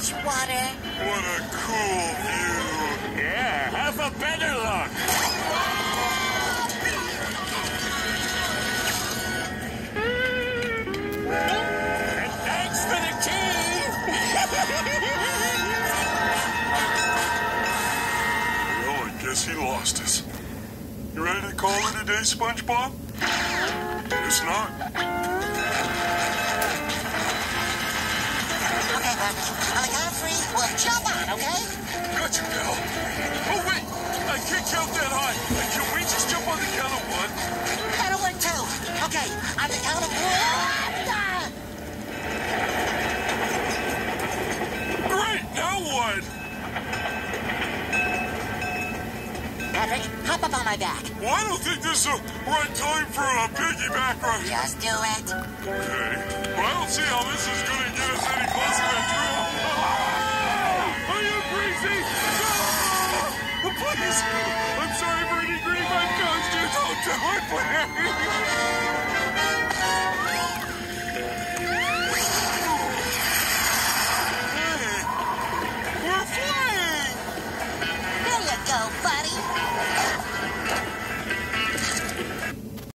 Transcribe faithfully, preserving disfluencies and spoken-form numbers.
water. What a cool view. Yeah, have a better look. And thanks for the key. Well, I guess he lost us. You ready to call it a day, SpongeBob? Guess not. Okay, Buck. On the count of three, we'll jump on, okay? Gotcha, pal. Oh, wait. I can't count that high. Can we just jump on the count of one? That'll work, too. Okay, on the count of one. Ah! Great, now what? Patrick, hop up on my back. Well, I don't think this is the right time for a piggyback ride. Just do it. Okay. Well, I don't see how this is going to get us any closer to that trail. Ah! Are you crazy? Ah! Please. I'm sorry for any grief I've caused you. Don't do it, please.